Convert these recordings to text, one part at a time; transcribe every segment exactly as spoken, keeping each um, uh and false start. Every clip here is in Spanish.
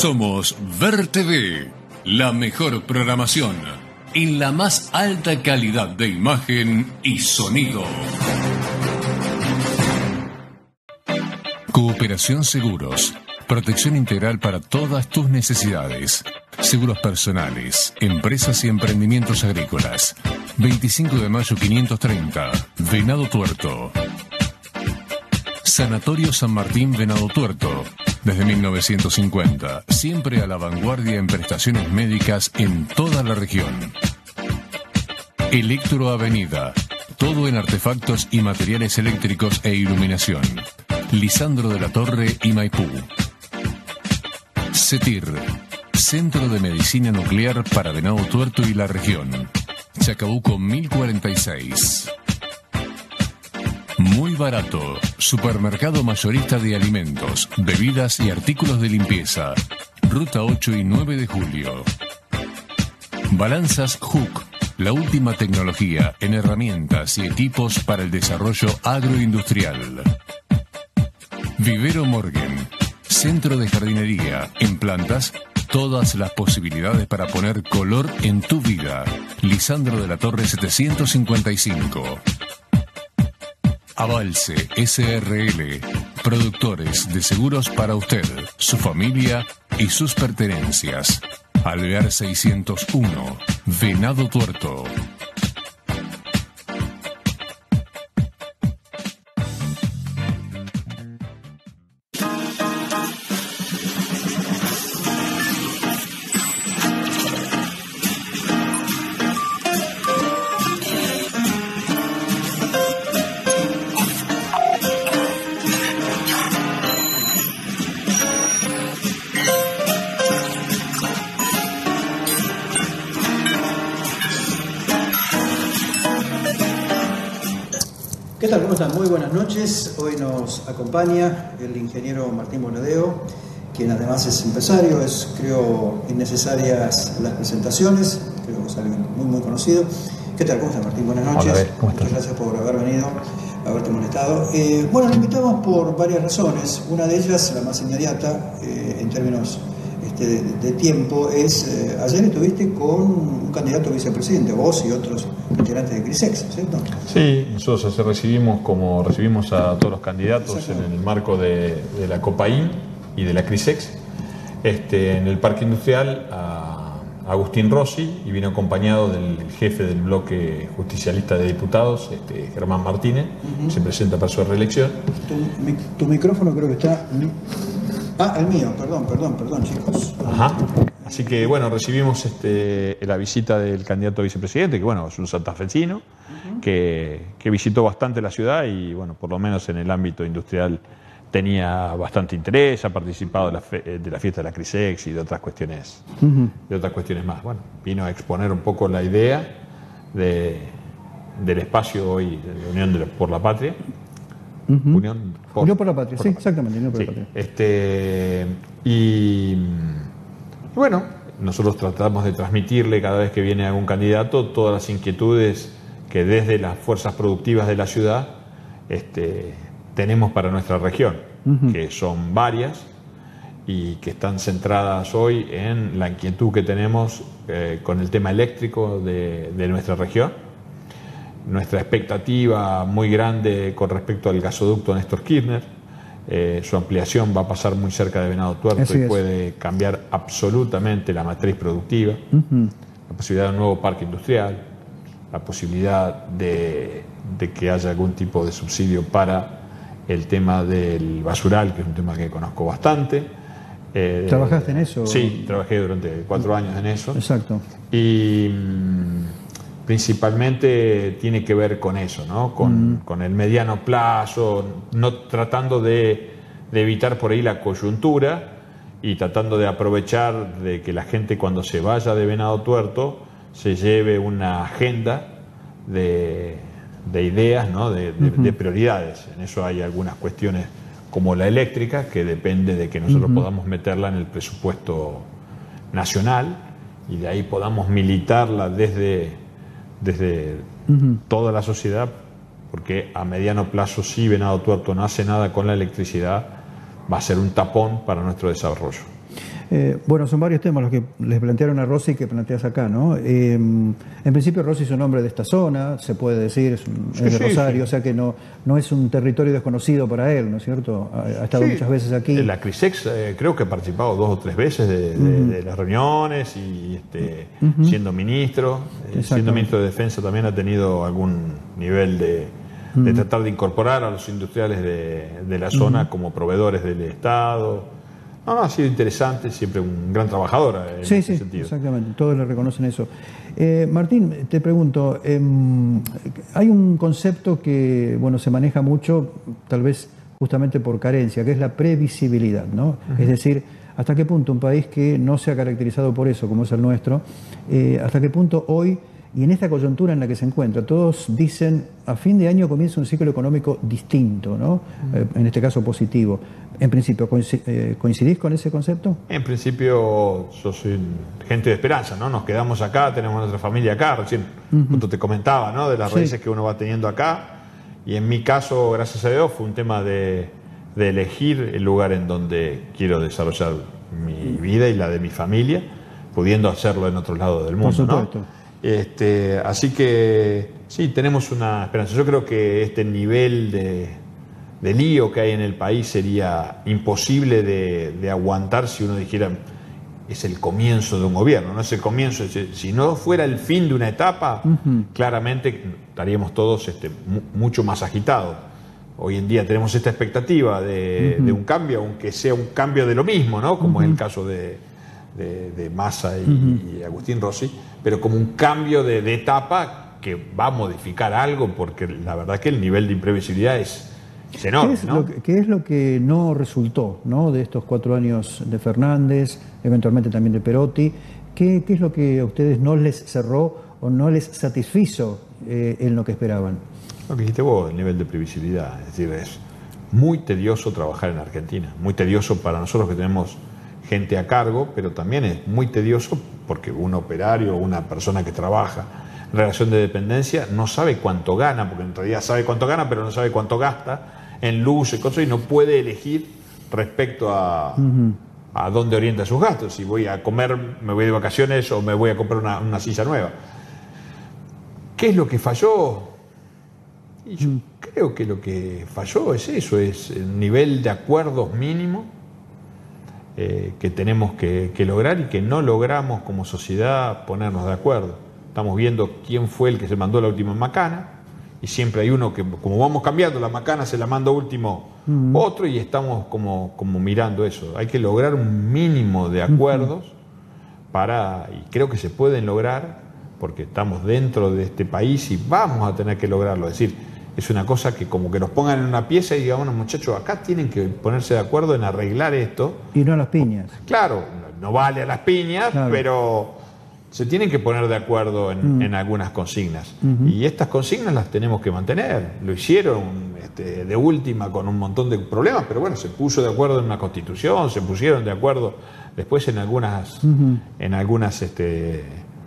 Somos Ver T V, la mejor programación en la más alta calidad de imagen y sonido. Cooperación Seguros, protección integral para todas tus necesidades. Seguros personales, empresas y emprendimientos agrícolas. veinticinco de mayo quinientos treinta, Venado Tuerto. Sanatorio San Martín Venado Tuerto. Desde mil novecientos cincuenta, siempre a la vanguardia en prestaciones médicas en toda la región. Electro Avenida, todo en artefactos y materiales eléctricos e iluminación. Lisandro de la Torre y Maipú. CETIR, Centro de Medicina Nuclear para Venado Tuerto y la región. Chacabuco mil cuarenta y seis. Muy barato, supermercado mayorista de alimentos, bebidas y artículos de limpieza. Ruta ocho y nueve de julio. Balanzas Hook, la última tecnología en herramientas y equipos para el desarrollo agroindustrial. Vivero Morgan, centro de jardinería, en plantas, todas las posibilidades para poner color en tu vida. Lisandro de la Torre setecientos cincuenta y cinco. Avalse S R L, productores de seguros para usted, su familia y sus pertenencias. Alvear seiscientos uno, Venado Tuerto. ¿Qué tal? ¿Cómo están? Muy buenas noches. Hoy nos acompaña el ingeniero Martín Bonadeo, quien además es empresario. Es, creo, innecesarias las presentaciones. Creo que es alguien muy, muy conocido. ¿Qué tal? ¿Cómo estás, Martín? Buenas noches. Hola, ¿cómo estás? Muchas gracias por haber venido, haberte molestado. Eh, bueno, lo invitamos por varias razones. Una de ellas, la más inmediata, eh, en términos este, de, de tiempo, es... Eh, ayer estuviste con un candidato a vicepresidente, vos y otros integrantes de CRISEX, ¿cierto? Sí, nosotros recibimos como recibimos a todos los candidatos en el marco de, de la COPAIN y de la CRISEX, este, en el Parque Industrial a Agustín Rossi, y vino acompañado del jefe del bloque justicialista de diputados, este, Germán Martínez, uh-huh. que se presenta para su reelección. Tu, mi, tu micrófono creo que está... Ah, el mío, perdón, perdón, perdón, chicos. Ajá. Así que, bueno, recibimos este, la visita del candidato a vicepresidente, que, bueno, es un santafesino, uh-huh. que, que visitó bastante la ciudad y, bueno, por lo menos en el ámbito industrial tenía bastante interés, ha participado de la, fe, de la fiesta de la CRISEX y de otras cuestiones, uh-huh. de otras cuestiones más. Bueno, vino a exponer un poco la idea de, del espacio hoy de la Unión de la, por la Patria. Uh-huh. Unión, por, Unión por la Patria, por sí, la patria. Exactamente, Unión por sí, la Patria. Este, y bueno, nosotros tratamos de transmitirle cada vez que viene algún candidato todas las inquietudes que desde las fuerzas productivas de la ciudad este, tenemos para nuestra región, uh-huh. que son varias y que están centradas hoy en la inquietud que tenemos eh, con el tema eléctrico de, de nuestra región. Nuestra expectativa muy grande con respecto al gasoducto Néstor Kirchner, eh, su ampliación va a pasar muy cerca de Venado Tuerto Así y es. puede cambiar absolutamente la matriz productiva, uh-huh. la posibilidad de un nuevo parque industrial, la posibilidad de, de que haya algún tipo de subsidio para el tema del basural, que es un tema que conozco bastante. Eh, ¿Trabajaste en eso? Sí, trabajé durante cuatro años en eso. Exacto. Y principalmente tiene que ver con eso, ¿no? Con, mm. con el mediano plazo, no tratando de, de evitar por ahí la coyuntura y tratando de aprovechar de que la gente cuando se vaya de Venado Tuerto se lleve una agenda de, de ideas, ¿no? de, de, uh-huh. de prioridades. En eso hay algunas cuestiones como la eléctrica, que depende de que nosotros uh-huh. podamos meterla en el presupuesto nacional y de ahí podamos militarla desde... desde uh-huh. toda la sociedad, porque a mediano plazo, si Venado Tuerto no hace nada con la electricidad, va a ser un tapón para nuestro desarrollo. Eh, bueno, son varios temas los que les plantearon a Rossi que planteas acá, ¿no? Eh, en principio Rossi es un hombre de esta zona, se puede decir, es, un, sí, es de sí, Rosario, sí. O sea que no, no es un territorio desconocido para él, ¿no es cierto? Ha, ha estado sí. muchas veces aquí. En la CRISEX eh, creo que ha participado dos o tres veces de, de, uh-huh. de las reuniones y este, uh-huh. siendo ministro, eh, siendo ministro de Defensa también ha tenido algún nivel de, uh-huh. de tratar de incorporar a los industriales de, de la zona uh-huh. como proveedores del Estado. No, no, ha sido interesante, siempre un gran trabajador en sí, ese sí, sentido. Exactamente, todos le reconocen eso. Eh, Martín, te pregunto, eh, hay un concepto que bueno se maneja mucho, tal vez justamente por carencia, que es la previsibilidad, ¿no? Uh-huh. Es decir, hasta qué punto un país que no se ha caracterizado por eso, como es el nuestro, eh, hasta qué punto hoy, y en esta coyuntura en la que se encuentra, todos dicen, a fin de año comienza un ciclo económico distinto, ¿no? Uh-huh. Eh, en este caso positivo. En principio, ¿coincidís con ese concepto? En principio, yo soy gente de esperanza, ¿no? Nos quedamos acá, tenemos nuestra familia acá, recién uh-huh. justo te comentaba, ¿no? De las sí. raíces que uno va teniendo acá. Y en mi caso, gracias a Dios, fue un tema de, de elegir el lugar en donde quiero desarrollar mi vida y la de mi familia, pudiendo hacerlo en otros lados del mundo, Por supuesto. ¿no? Este, así que sí, tenemos una esperanza. Yo creo que este nivel de, de lío que hay en el país sería imposible de, de aguantar si uno dijera es el comienzo de un gobierno, no es el comienzo, si no fuera el fin de una etapa, uh-huh. claramente estaríamos todos este, mucho más agitados. Hoy en día tenemos esta expectativa de, uh-huh. de un cambio, aunque sea un cambio de lo mismo, ¿no? Como uh-huh. es el caso de, de, de Massa y, uh-huh. y Agustín Rossi, pero como un cambio de, de etapa que va a modificar algo, porque la verdad que el nivel de imprevisibilidad es, es enorme. ¿Qué es, ¿no? lo que, ¿Qué es lo que no resultó, ¿no? de estos cuatro años de Fernández, eventualmente también de Perotti? ¿Qué, qué es lo que a ustedes no les cerró o no les satisfizo eh, en lo que esperaban? Lo que dijiste vos, el nivel de previsibilidad. Es decir, es muy tedioso trabajar en Argentina, muy tedioso para nosotros que tenemos gente a cargo, pero también es muy tedioso porque un operario o una persona que trabaja en relación de dependencia no sabe cuánto gana, porque en realidad sabe cuánto gana, pero no sabe cuánto gasta en luz y cosas, y no puede elegir respecto a, uh-huh. a dónde orienta sus gastos. Si voy a comer, me voy de vacaciones o me voy a comprar una, una silla nueva. ¿Qué es lo que falló? Y yo uh-huh. creo que lo que falló es eso, es el nivel de acuerdos mínimo Eh, que tenemos que, que lograr y que no logramos como sociedad ponernos de acuerdo. Estamos viendo quién fue el que se mandó la última macana y siempre hay uno que, como vamos cambiando, la macana se la manda último uh-huh. otro y estamos como, como mirando eso. Hay que lograr un mínimo de acuerdos uh-huh. para, y creo que se pueden lograr porque estamos dentro de este país y vamos a tener que lograrlo. Es decir, es una cosa que como que nos pongan en una pieza y digan, bueno, muchachos, acá tienen que ponerse de acuerdo en arreglar esto. Y no a las piñas. Claro, no vale a las piñas, claro. pero se tienen que poner de acuerdo en, mm. en algunas consignas. Uh-huh. Y estas consignas las tenemos que mantener. Lo hicieron este, de última con un montón de problemas, pero bueno, se puso de acuerdo en una constitución, se pusieron de acuerdo después en algunas, uh-huh. en algunas este,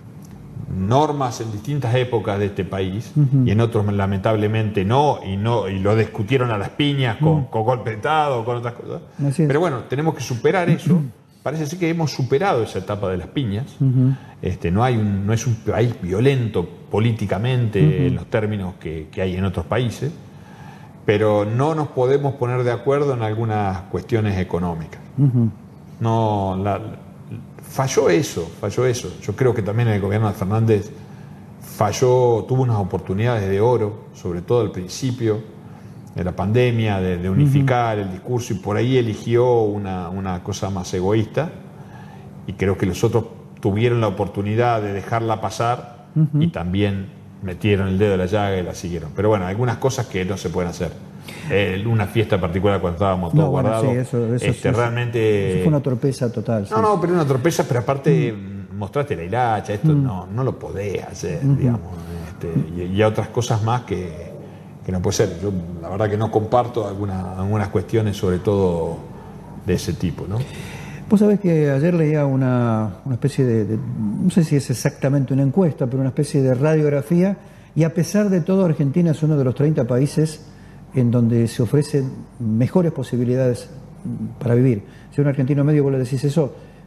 normas en distintas épocas de este país uh-huh. y en otros lamentablemente no y no y lo discutieron a las piñas con, uh-huh. con golpe de Estado, con otras cosas. Pero bueno, tenemos que superar eso. Uh-huh. Parece ser que hemos superado esa etapa de las piñas. Uh-huh. Este, no hay un, no es un país violento políticamente uh-huh. en los términos que, que hay en otros países, pero no nos podemos poner de acuerdo en algunas cuestiones económicas. Uh-huh. No la, Falló eso, falló eso. Yo creo que también el gobierno de Fernández falló, tuvo unas oportunidades de oro, sobre todo al principio de la pandemia, de, de unificar uh-huh. el discurso, y por ahí eligió una, una cosa más egoísta, y creo que los otros tuvieron la oportunidad de dejarla pasar uh-huh. y también metieron el dedo en la llaga y la siguieron. Pero bueno, algunas cosas que no se pueden hacer. Eh, una fiesta particular cuando estábamos todos no, bueno, guardados. Sí, eso, eso, este, eso, realmente. Eso fue una torpeza total. No, sí. no, pero una torpeza, pero aparte mm. mostraste la hilacha, esto mm. no, no lo podés hacer, mm-hmm. digamos. Este, y, y otras cosas más que, que no puede ser. Yo la verdad que no comparto alguna, algunas cuestiones, sobre todo de ese tipo, ¿no? Vos sabés que ayer leía una, una especie de, de, no sé si es exactamente una encuesta, pero una especie de radiografía, y a pesar de todo Argentina es uno de los treinta países en donde se ofrecen mejores posibilidades para vivir. Si a un argentino medio vos le decís eso,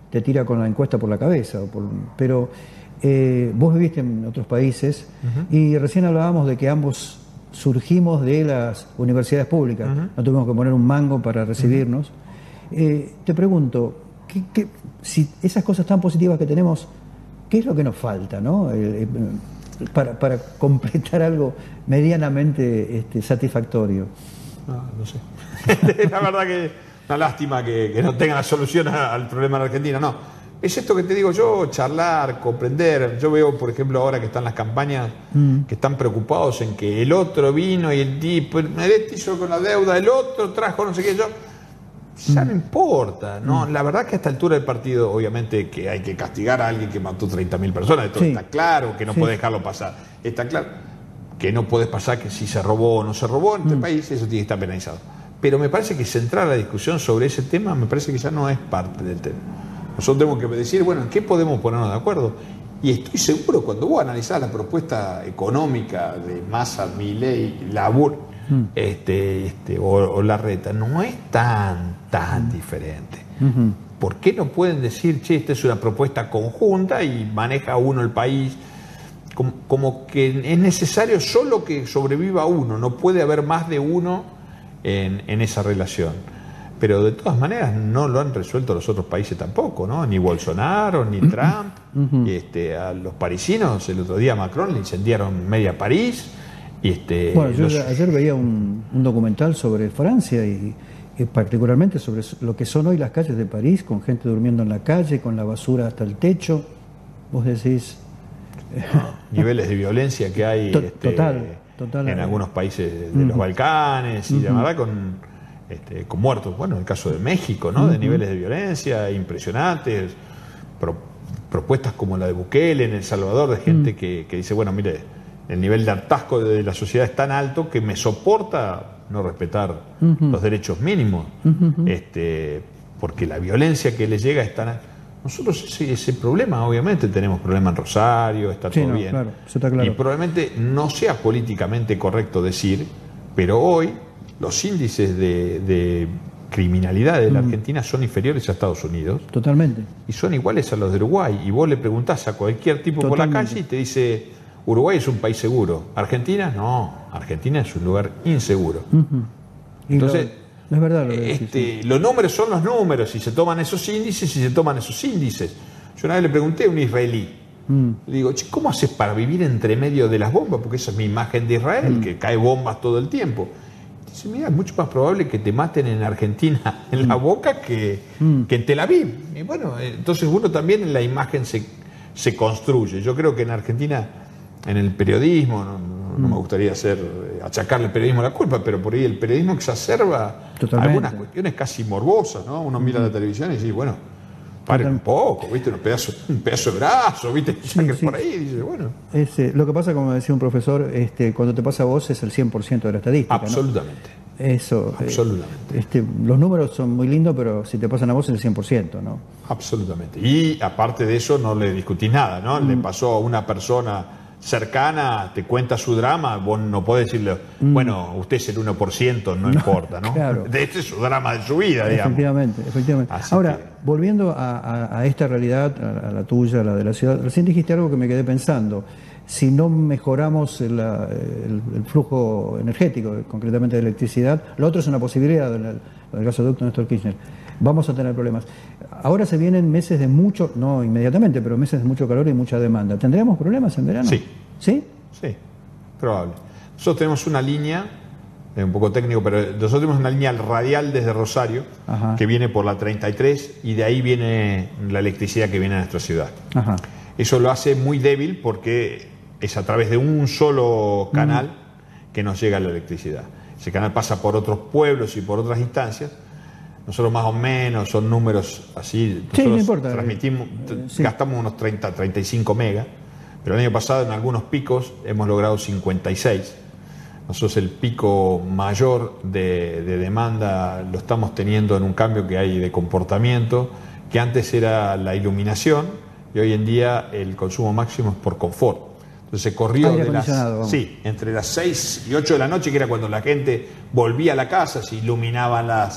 te tira con la encuesta por la cabeza. O por, pero eh, vos viviste en otros países uh-huh. y recién hablábamos de que ambos surgimos de las universidades públicas, uh-huh. no tuvimos que poner un mango para recibirnos. Uh-huh. eh, te pregunto, ¿qué, qué, si esas cosas tan positivas que tenemos, ¿qué es lo que nos falta, ¿no? Eh, eh, para, para completar algo medianamente este, satisfactorio? No, no sé. La verdad que una lástima que, que no tengan la solución al problema en Argentina, no. Es esto que te digo yo, charlar, comprender. Yo veo, por ejemplo, ahora que están las campañas mm. que están preocupados en que el otro vino y el tipo, este hizo con la deuda, el otro trajo no sé qué, yo... Ya mm. no importa, ¿no? Mm. La verdad que a esta altura del partido, obviamente que hay que castigar a alguien que mató treinta mil personas, esto sí. está claro, que no sí. puede dejarlo pasar. Está claro que no puede pasar que si se robó o no se robó en este mm. país, eso tiene que estar penalizado. Pero me parece que centrar la discusión sobre ese tema, me parece que ya no es parte del tema. Nosotros tenemos que decir, bueno, ¿en qué podemos ponernos de acuerdo? Y estoy seguro, cuando vos analizás la propuesta económica de Massa, Milei, Labur, mm. este, este, o, o Larreta, no es tan, tan mm. diferente. Mm-hmm. ¿Por qué no pueden decir, che, esta es una propuesta conjunta y maneja uno el país? Como, como que es necesario solo que sobreviva uno, no puede haber más de uno en, en esa relación. Pero de todas maneras no lo han resuelto los otros países tampoco, ¿no? Ni Bolsonaro, ni Trump. Uh-huh. este, a los parisinos, el otro día a Macron le incendiaron media París. Y este, bueno, yo los... ayer veía un, un documental sobre Francia y, y particularmente sobre lo que son hoy las calles de París, con gente durmiendo en la calle, con la basura hasta el techo. Vos decís... niveles de violencia que hay to- este, total, total, en algunos países de, de uh-huh. los Balcanes y uh-huh. de verdad con... Este, con muertos, bueno, en el caso de México, ¿no? Uh-huh. De niveles de violencia impresionantes, pro, propuestas como la de Bukele en El Salvador, de gente uh-huh. que, que dice, bueno, mire, el nivel de hartazgo de la sociedad es tan alto que me soporta no respetar uh-huh. los derechos mínimos, uh-huh. este, porque la violencia que le llega es tan... Nosotros ese, ese problema, obviamente, tenemos problema en Rosario, está sí, todo no, bien, claro, eso está claro. Y probablemente no sea políticamente correcto decir, pero hoy los índices de, de criminalidad de la Argentina son inferiores a Estados Unidos. Totalmente. Y son iguales a los de Uruguay. Y vos le preguntás a cualquier tipo Totalmente. Por la calle y te dice, Uruguay es un país seguro. ¿Argentina? No, Argentina es un lugar inseguro. Uh-huh. Entonces, lo, es verdad lo que decís, este, sí. los números son los números, y se toman esos índices y se toman esos índices. Yo una vez le pregunté a un israelí, mm. le digo, che, ¿cómo haces para vivir entre medio de las bombas? Porque esa es mi imagen de Israel, mm. que cae bombas todo el tiempo. Dice, mira, es mucho más probable que te maten en Argentina en la boca que, mm. que en Tel Aviv. Y bueno, entonces uno también en la imagen se, se construye. Yo creo que en Argentina, en el periodismo, no, no mm. me gustaría hacer achacarle al periodismo la culpa, pero por ahí el periodismo exacerba Totalmente. Algunas cuestiones casi morbosas, ¿no? Uno mira mm. la televisión y dice, bueno, paren un poco, ¿viste? Un pedazo, un pedazo de brazo, ¿viste? Sí, sí. Por ahí, dice, bueno. Es, eh, lo que pasa, como decía un profesor, este, cuando te pasa a vos es el cien por ciento de la estadística. Absolutamente. ¿No? Eso. Absolutamente. Eh, este, los números son muy lindos, pero si te pasan a vos es el cien por ciento, ¿no? Absolutamente. Y aparte de eso, no le discutís nada, ¿no? Mm. Le pasó a una persona cercana, te cuenta su drama, vos no podés decirle, mm. bueno, usted es el uno por ciento, no, no importa, ¿no? Claro. Este es su drama de su vida, digamos. Efectivamente, efectivamente. Así Ahora, que... volviendo a, a, a esta realidad, a, a la tuya, a la de la ciudad, recién dijiste algo que me quedé pensando. Si no mejoramos el, el, el flujo energético, concretamente de electricidad, lo otro es una posibilidad, del, del gasoducto Néstor Kirchner, vamos a tener problemas. Ahora se vienen meses de mucho, no inmediatamente, pero meses de mucho calor y mucha demanda. ¿Tendremos problemas en verano? Sí. ¿Sí? Sí, probable. Nosotros tenemos una línea, es un poco técnico, pero nosotros tenemos una línea radial desde Rosario, Ajá. que viene por la treinta y tres, y de ahí viene la electricidad que viene a nuestra ciudad. Ajá. Eso lo hace muy débil porque es a través de un solo canal mm. que nos llega la electricidad. Ese canal pasa por otros pueblos y por otras instancias. Nosotros más o menos, son números así, nosotros sí, no importa. transmitimos, eh, sí. gastamos unos treinta, treinta y cinco megas, pero el año pasado en algunos picos hemos logrado cincuenta y seis. Nosotros el pico mayor de, de demanda lo estamos teniendo en un cambio que hay de comportamiento, que antes era la iluminación y hoy en día el consumo máximo es por confort. Entonces se corrió de las, sí, entre las seis y ocho de la noche, que era cuando la gente volvía a la casa, se iluminaban las,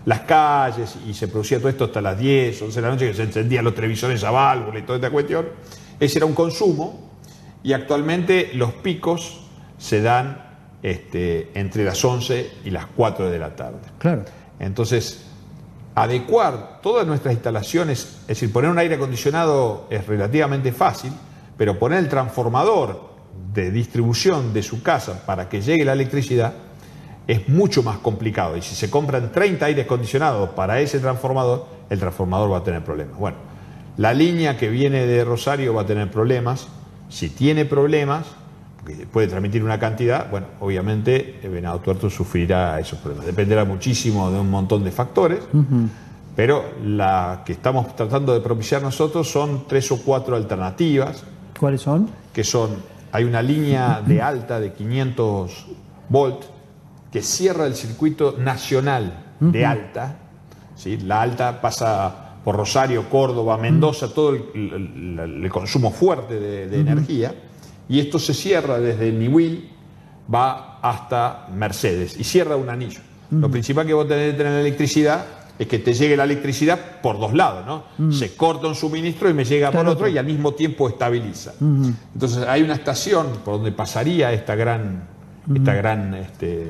las calles y se producía todo esto hasta las diez, once de la noche, que se encendían los televisores a válvula y toda esta cuestión. Ese era un consumo y actualmente los picos se dan este, entre las once y las cuatro de la tarde. Claro. Entonces, adecuar todas nuestras instalaciones, es decir, poner un aire acondicionado es relativamente fácil, pero poner el transformador de distribución de su casa para que llegue la electricidad es mucho más complicado. Y si se compran treinta aires acondicionados para ese transformador, el transformador va a tener problemas. Bueno, la línea que viene de Rosario va a tener problemas. Si tiene problemas, porque puede transmitir una cantidad, bueno, obviamente el Venado Tuerto sufrirá esos problemas. Dependerá muchísimo de un montón de factores, uh-huh. pero la que estamos tratando de propiciar nosotros son tres o cuatro alternativas. ¿Cuáles son? Que son, hay una línea de alta de quinientos volts que cierra el circuito nacional uh-huh. de alta, ¿sí? La alta pasa por Rosario, Córdoba, Mendoza, uh-huh. todo el, el, el consumo fuerte de, de uh-huh. energía, y esto se cierra desde Niwil, va hasta Mercedes, y cierra un anillo. Uh-huh. Lo principal que vos tenés que tener electricidad es que te llegue la electricidad por dos lados, ¿no? Uh-huh. Se corta un suministro y me llega claro, por otro, y al mismo tiempo estabiliza. Uh-huh. Entonces hay una estación por donde pasaría esta gran, uh-huh. esta gran este,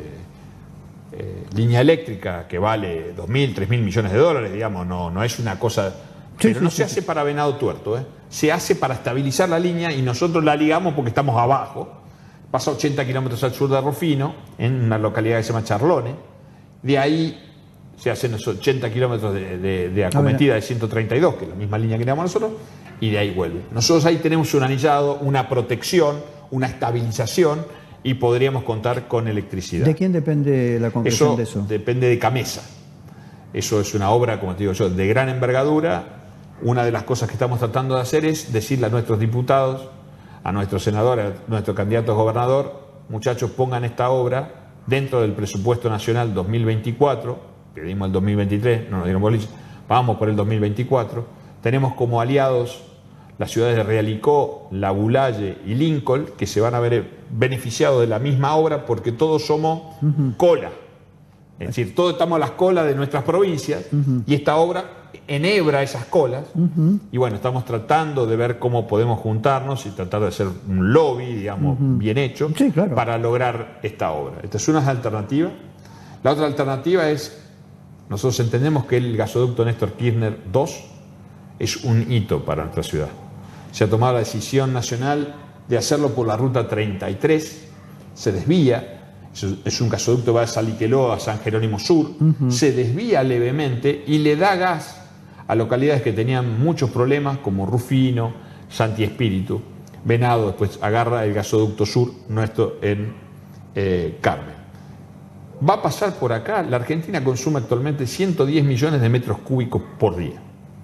eh, línea eléctrica que vale dos mil, tres mil millones de dólares, digamos, no, no es una cosa... Sí, pero sí, no sí, se sí. hace para Venado Tuerto, ¿eh? Se hace para estabilizar la línea y nosotros la ligamos porque estamos abajo. Pasa ochenta kilómetros al sur de Rufino, en una localidad que se llama Charlone. De ahí se hacen los ochenta kilómetros de, de, de acometida de ciento treinta y dos, que es la misma línea que tenemos nosotros, y de ahí vuelve. Nosotros ahí tenemos un anillado, una protección, una estabilización, y podríamos contar con electricidad. ¿De quién depende la concreción eso de eso? Depende de Camesa. Eso es una obra, como te digo yo, de gran envergadura. Una de las cosas que estamos tratando de hacer es decirle a nuestros diputados, a nuestros senadores, a nuestros candidatos a gobernador, muchachos, pongan esta obra dentro del presupuesto nacional dos mil veinticuatro, pedimos el dos mil veintitrés, no nos dieron boliche, vamos por el dos mil veinticuatro. Tenemos como aliados las ciudades de Realicó, La Bulaye y Lincoln, que se van a ver beneficiados de la misma obra porque todos somos uh-huh. cola. Es decir, todos estamos a las colas de nuestras provincias uh-huh. y esta obra enhebra esas colas uh-huh. y bueno, estamos tratando de ver cómo podemos juntarnos y tratar de hacer un lobby, digamos, uh-huh. bien hecho sí, claro. para lograr esta obra. Esta es una alternativa. La otra alternativa es, nosotros entendemos que el gasoducto Néstor Kirchner dos es un hito para nuestra ciudad. Se ha tomado la decisión nacional de hacerlo por la ruta treinta y tres, se desvía. Es un gasoducto que va de Saliqueló a San Jerónimo Sur, uh-huh. se desvía levemente y le da gas a localidades que tenían muchos problemas como Rufino, Santi Espíritu. Venado después agarra el gasoducto sur nuestro en eh, Carmen. Va a pasar por acá, la Argentina consume actualmente ciento diez millones de metros cúbicos por día.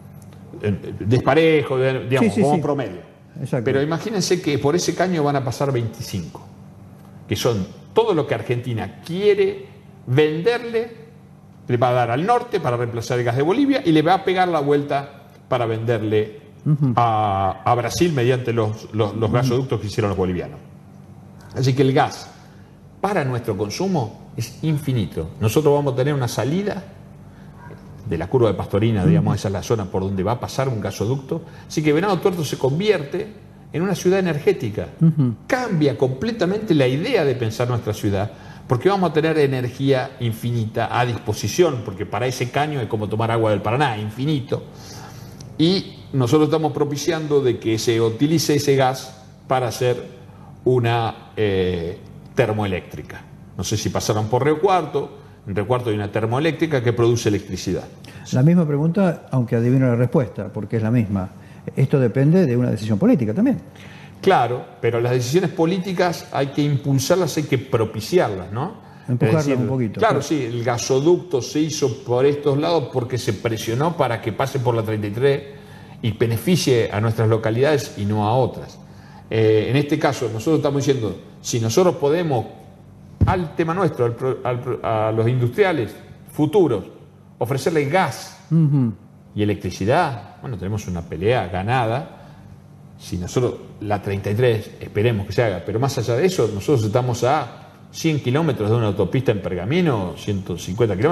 Desparejo, digamos, sí, sí, como sí. promedio. Exacto. Pero imagínense que por ese caño van a pasar veinticinco, que son todo lo que Argentina quiere venderle, le va a dar al norte para reemplazar el gas de Bolivia y le va a pegar la vuelta para venderle uh-huh. a, a Brasil mediante los, los, los gasoductos que hicieron los bolivianos. Así que el gas para nuestro consumo es infinito. Nosotros vamos a tener una salida de la curva de Pastorina, uh-huh. digamos, esa es la zona por donde va a pasar un gasoducto. Así que Venado Tuerto se convierte en una ciudad energética. Uh-huh. Cambia completamente la idea de pensar nuestra ciudad, porque vamos a tener energía infinita a disposición, porque para ese caño es como tomar agua del Paraná, infinito. Y nosotros estamos propiciando de que se utilice ese gas para hacer una eh, termoeléctrica. No sé si pasaron por Río Cuarto. En Río Cuarto hay una termoeléctrica que produce electricidad. La misma pregunta, aunque adivino la respuesta, porque es la misma. Esto depende de una decisión política también. Claro, pero las decisiones políticas hay que impulsarlas, hay que propiciarlas, ¿no? Empujarlas un poquito. Claro, sí, el gasoducto se hizo por estos lados porque se presionó para que pase por la treinta y tres y beneficie a nuestras localidades y no a otras. Eh, en este caso, nosotros estamos diciendo, si nosotros podemos, al tema nuestro, al, al, a los industriales futuros, ofrecerles gas uh-huh. y electricidad, bueno, tenemos una pelea ganada. Si nosotros, la treinta y tres, esperemos que se haga, pero más allá de eso, nosotros estamos a cien kilómetros de una autopista en Pergamino, ciento cincuenta kilómetros,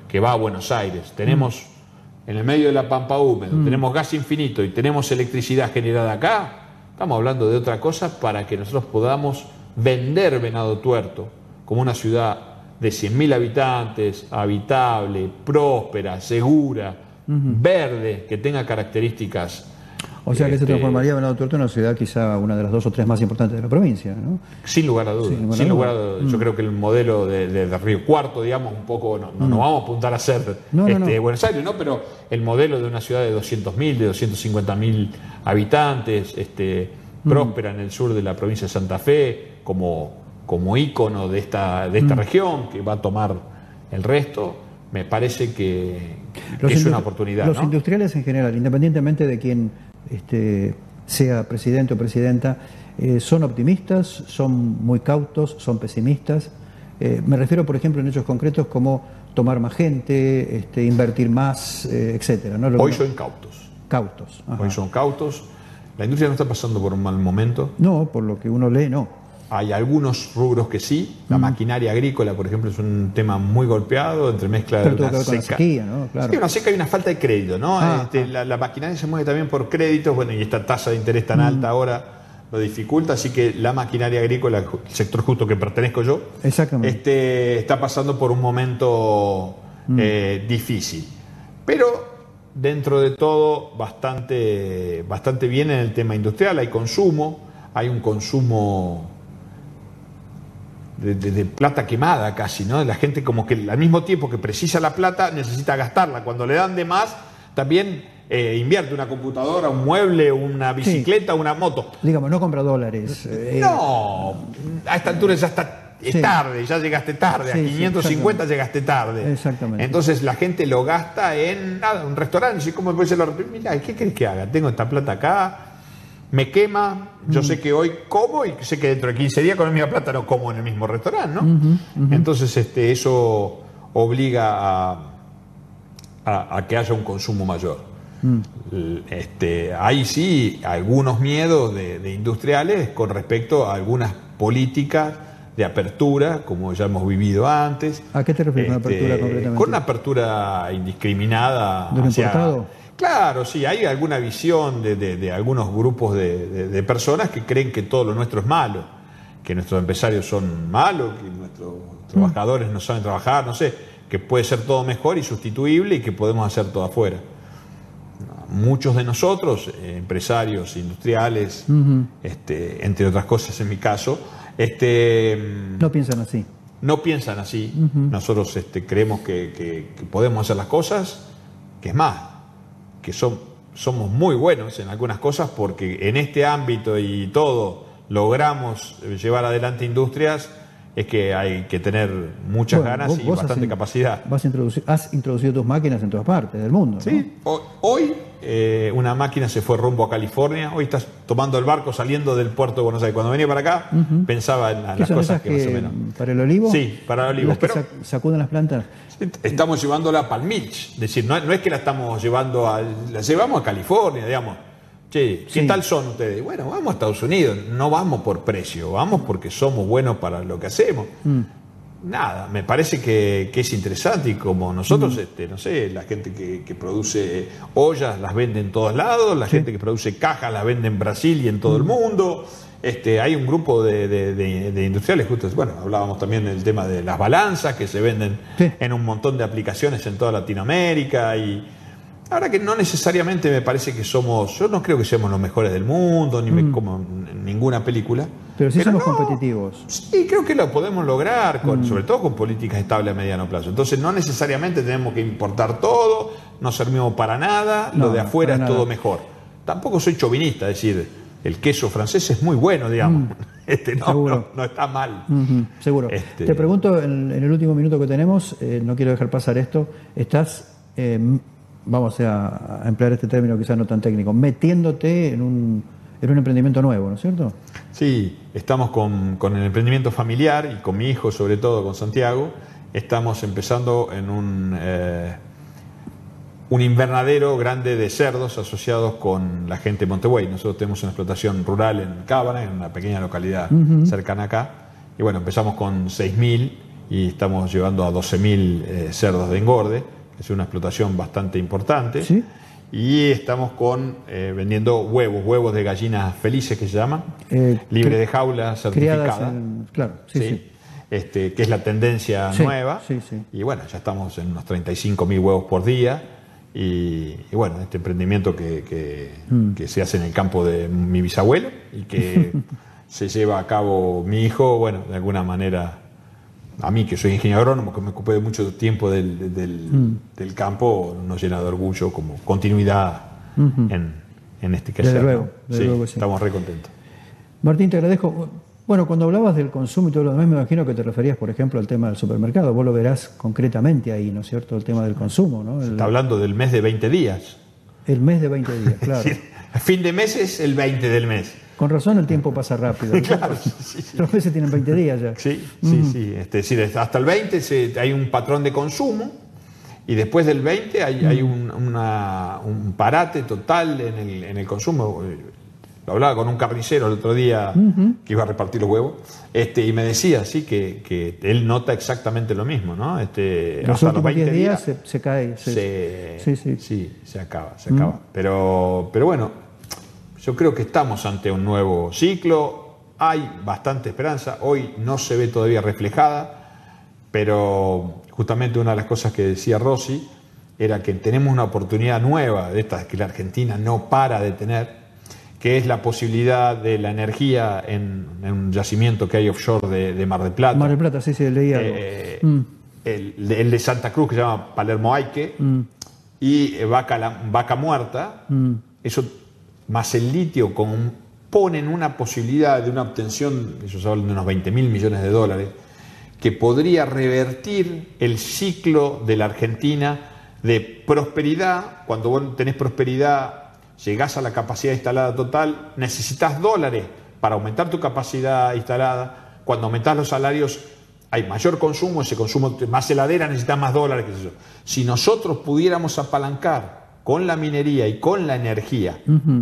que va a Buenos Aires, tenemos mm. en el medio de la pampa húmedo, mm. tenemos gas infinito y tenemos electricidad generada acá, estamos hablando de otra cosa para que nosotros podamos vender Venado Tuerto como una ciudad de cien mil habitantes, habitable, próspera, segura, uh-huh. verde, que tenga características. O sea que este, se transformaría Venado Tuerto en una ciudad quizá una de las dos o tres más importantes de la provincia, ¿no? Sin lugar a dudas. Sin lugar, sin lugar a dudas. Mm. Yo creo que el modelo de, de, de Río Cuarto, digamos, un poco, no, no, mm. no vamos a apuntar a ser no, este, no, no. Buenos Aires, ¿no? Pero el modelo de una ciudad de doscientos mil, de doscientos cincuenta mil habitantes, este, mm. próspera en el sur de la provincia de Santa Fe, como, como ícono de esta, de esta mm. región, que va a tomar el resto, me parece que, que es una oportunidad. Los ¿no? industriales en general, independientemente de quién este, sea presidente o presidenta, eh, son optimistas, son muy cautos, son pesimistas. Eh, me refiero, por ejemplo, en hechos concretos como tomar más gente, este, invertir más, eh, etcétera, ¿no? Hoy son cautos. Cautos. Ajá. Hoy son cautos. La industria no está pasando por un mal momento. No, por lo que uno lee, no. Hay algunos rubros que sí. La mm. maquinaria agrícola, por ejemplo, es un tema muy golpeado, entre mezcla de una seca. Con la sequía, ¿no? Claro. Sí, una seca y una falta de crédito, ¿no? Ah, este, ah. La, la maquinaria se mueve también por créditos, bueno, y esta tasa de interés tan mm. alta ahora lo dificulta, así que la maquinaria agrícola, el sector justo que pertenezco yo, Exactamente. Este, está pasando por un momento mm. eh, difícil. Pero dentro de todo, bastante, bastante bien en el tema industrial, hay consumo, hay un consumo De, de, de plata quemada casi, ¿no? La gente como que al mismo tiempo que precisa la plata necesita gastarla. Cuando le dan de más, también eh, invierte una computadora, un mueble, una bicicleta, sí. una moto. Digamos, no compra dólares. Eh, no, a esta altura ya está, es sí. tarde, ya llegaste tarde, sí, a quinientos cincuenta sí, llegaste tarde. Exactamente. Entonces la gente lo gasta en nada, un restaurante. ¿Cómo puede ser? Mira, ¿qué querés que haga? Tengo esta plata acá. Me quema, yo mm. sé que hoy como y sé que dentro de quince días con la misma plata no como en el mismo restaurante, ¿no? Uh-huh, uh-huh. Entonces este, eso obliga a, a, a que haya un consumo mayor. Mm. Este, hay sí algunos miedos de, de industriales con respecto a algunas políticas de apertura, como ya hemos vivido antes. ¿A qué te refieres este, con apertura concretamente? Con una apertura indiscriminada. ¿De lo hacia, importado? Claro, sí, hay alguna visión de, de, de algunos grupos de, de, de personas que creen que todo lo nuestro es malo, que nuestros empresarios son malos, que nuestros mm. trabajadores no saben trabajar, no sé, que puede ser todo mejor y sustituible y que podemos hacer todo afuera. Muchos de nosotros, eh, empresarios, industriales, uh-huh. este, entre otras cosas en mi caso, este, no piensan así. No piensan así. Uh-huh. Nosotros este, creemos que, que, que podemos hacer las cosas, que es más, que son, somos muy buenos en algunas cosas porque en este ámbito y todo logramos llevar adelante industrias, es que hay que tener muchas bueno, ganas vos, y vos bastante has, capacidad. Vas a introducir, has introducido tus máquinas en todas partes del mundo, ¿no? Sí, hoy eh, una máquina se fue rumbo a California, hoy estás tomando el barco saliendo del puerto de Buenos Aires. Cuando venía para acá uh-huh. pensaba en, en las cosas que, que más o menos... ¿Para el olivo? Sí, para el olivo. ¿Las pero que sac- sacuden las plantas? Estamos llevándola a Palm Beach, es decir, no, no es que la estamos llevando a... La llevamos a California, digamos. Che, ¿qué sí. tal son ustedes? Bueno, vamos a Estados Unidos, no vamos por precio, vamos porque somos buenos para lo que hacemos. Mm. Nada, me parece que, que es interesante y como nosotros, mm. este, no sé, la gente que, que produce ollas las vende en todos lados, la sí. gente que produce cajas las vende en Brasil y en todo mm. el mundo. Este, hay un grupo de, de, de, de industriales, justo, bueno, hablábamos también del tema de las balanzas que se venden sí. en un montón de aplicaciones en toda Latinoamérica y... Ahora que no necesariamente me parece que somos, yo no creo que seamos los mejores del mundo, ni mm. me, como en ninguna película. Pero sí pero somos no, competitivos. Sí, creo que lo podemos lograr, con, mm. sobre todo con políticas estables a mediano plazo. Entonces no necesariamente tenemos que importar todo, no servimos para nada, no, lo de afuera es nada. Todo mejor. Tampoco soy chauvinista, es decir, el queso francés es muy bueno, digamos. Mm. Este no, no, no está mal. Mm-hmm, seguro. Este... Te pregunto, en, en el último minuto que tenemos, eh, no quiero dejar pasar esto, estás... Eh, vamos a emplear este término quizás no tan técnico, metiéndote en un, en un emprendimiento nuevo, ¿no es cierto? Sí, estamos con, con el emprendimiento familiar y con mi hijo, sobre todo con Santiago, estamos empezando en un, eh, un invernadero grande de cerdos asociados con la gente de Montevideo. Nosotros tenemos una explotación rural en Cábana, en una pequeña localidad uh-huh. cercana acá, y bueno, empezamos con seis mil y estamos llevando a doce mil eh, cerdos de engorde, que es una explotación bastante importante. ¿Sí? Y estamos con eh, vendiendo huevos, huevos de gallinas felices que se llaman, eh, libre de jaula, certificada. En, claro, sí, ¿sí? sí. Este, que es la tendencia sí, nueva. Sí, sí. Y bueno, ya estamos en unos treinta y cinco mil huevos por día. Y, y bueno, este emprendimiento que, que, mm. que se hace en el campo de mi bisabuelo y que se lleva a cabo mi hijo, bueno, de alguna manera, a mí que soy ingeniero agrónomo, que me ocupé de mucho tiempo del, del, mm. del campo, nos llena de orgullo como continuidad mm-hmm. en, en este caso. Desde luego, desde sí, luego sí. Estamos re contentos. Martín, te agradezco. Bueno, cuando hablabas del consumo y todo lo demás, me imagino que te referías, por ejemplo, al tema del supermercado. Vos lo verás concretamente ahí, ¿no es cierto? El tema del consumo, ¿no? El, se está hablando del mes de veinte días. El mes de veinte días, claro. Sí, a fin de mes es el veinte del mes. Con razón el tiempo pasa rápido. Claro, sí, sí. Los meses tienen veinte días ya. Sí, sí, mm. sí. Es decir, hasta el veinte se, hay un patrón de consumo y después del veinte hay, mm. hay un, una, un parate total en el, en el consumo. Lo hablaba con un carnicero el otro día uh-huh. que iba a repartir los huevos, este, y me decía sí que, que él nota exactamente lo mismo, ¿no? Este, los hasta los veinte días, días se, se cae. Se, se, sí, sí. sí, se acaba, se uh-huh. acaba. Pero, pero bueno, yo creo que estamos ante un nuevo ciclo, hay bastante esperanza, hoy no se ve todavía reflejada, pero justamente una de las cosas que decía Rossi era que tenemos una oportunidad nueva, de estas que la Argentina no para de tener, que es la posibilidad de la energía en, en un yacimiento que hay offshore de, de Mar del Plata. Mar del Plata, sí, sí, leí algo. Eh, mm. el, el de Santa Cruz, que se llama Palermo Aike, mm. y Vaca, la, Vaca Muerta, mm. eso más el litio con, ponen una posibilidad de una obtención, ellos hablan de unos veinte mil millones de dólares, que podría revertir el ciclo de la Argentina de prosperidad. Cuando vos tenés prosperidad, llegás a la capacidad instalada total, necesitas dólares para aumentar tu capacidad instalada. Cuando aumentás los salarios hay mayor consumo, ese consumo, más heladera, necesitas más dólares, qué sé yo. Si nosotros pudiéramos apalancar con la minería y con la energía uh-huh.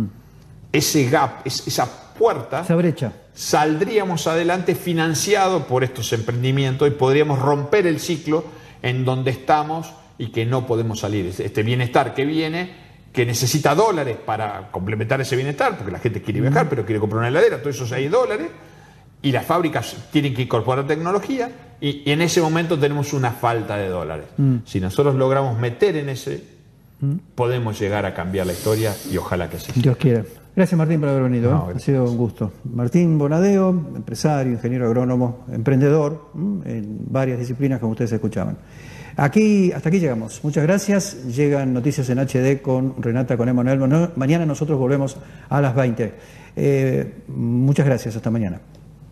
ese gap, esa puerta, esa brecha, saldríamos adelante financiado por estos emprendimientos y podríamos romper el ciclo en donde estamos y que no podemos salir. Este bienestar que viene, que necesita dólares para complementar ese bienestar, porque la gente quiere viajar, pero quiere comprar una heladera, todo eso hay dólares, y las fábricas tienen que incorporar tecnología, y, y en ese momento tenemos una falta de dólares. Mm. Si nosotros logramos meter en ese, mm. podemos llegar a cambiar la historia, y ojalá que sí. Dios quiera. Gracias, Martín, por haber venido. No, ¿eh? Ha sido un gusto. Martín Bonadeo, empresario, ingeniero agrónomo, emprendedor, en varias disciplinas, como ustedes escuchaban. Aquí, hasta aquí llegamos. Muchas gracias. Llegan Noticias en H D con Renata, con Emanuel. Mañana nosotros volvemos a las veinte. Eh, muchas gracias. Hasta mañana.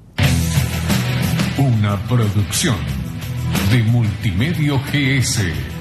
Una producción de Multimedio G S.